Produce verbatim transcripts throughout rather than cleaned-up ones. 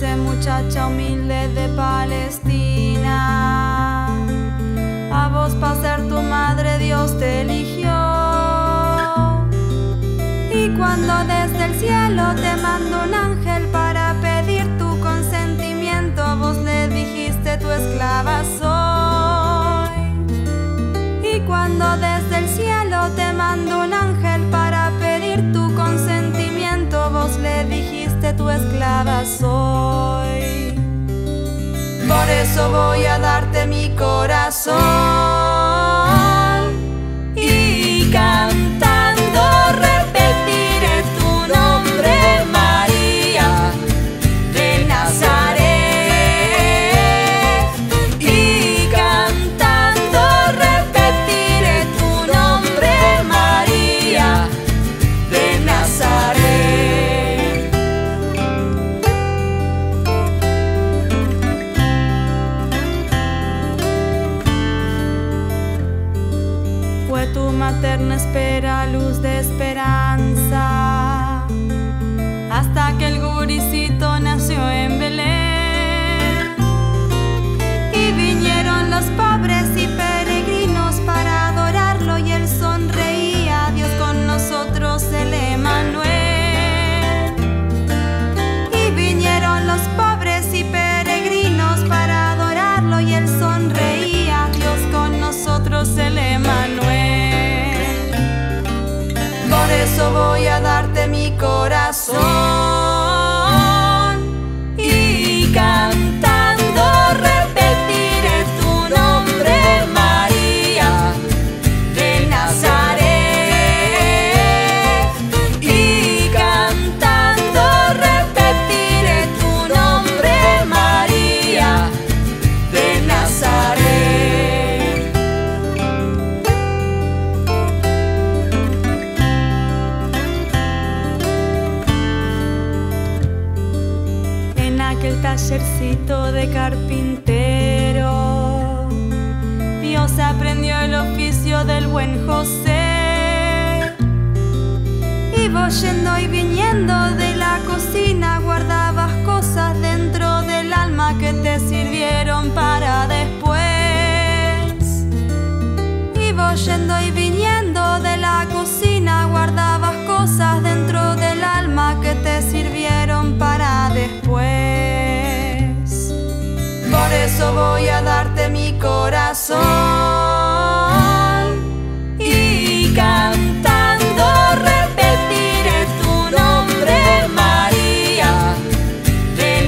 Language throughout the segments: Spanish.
pobre muchacha humilde de Palestina. A vos para ser tu madre Dios te eligió. Y cuando desde el cielo te mandó un ángel para pedir tu consentimiento, vos le dijiste tu esclava soy. Y cuando desde el cielo te mandó un ángel para pedir tu consentimiento, vos le dijiste tu esclava soy. Por eso voy a darte mi corazón y cantando repetiré tu nombre, María de Nazaret. Y cantando repetiré tu nombre, María de Nazaret. Fue tu materna espera, luz de esperanza, hasta que el guricito nació en Belén. Y vinieron los pobres y peregrinos para adorarlo, y él sonreía, Dios con nosotros, el Emmanuel. Y vinieron los pobres y peregrinos para adorarlo, y él sonreía, Dios con nosotros, el Emmanuel. Por eso voy a darte mi corazón y cantando repetiré tu nombre, María de Nazaret. Y cantando repetiré tu nombre, María de Nazaret. Aquel tallercito de carpintero, Dios aprendió el oficio del buen José. Y vos yendo y viniendo de la cocina, guardabas cosas dentro del alma que te sirvieron para después. Y vos yendo y viniendo de la cocina, guardabas cosas dentro del alma que te sirvieron para después. Por eso voy a darte mi corazón y cantando repetiré tu nombre, María de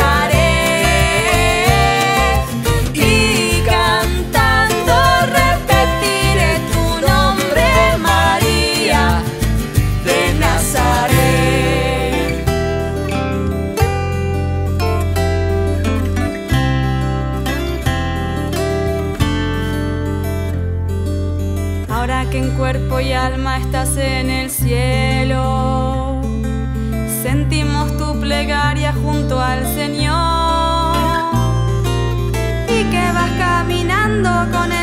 Nazaret. Y cantando repetiré tu nombre, María de Nazaret. Ahora que en cuerpo y alma estás en el cielo, sentimos tu plegaria junto al Señor, y que vas caminando con él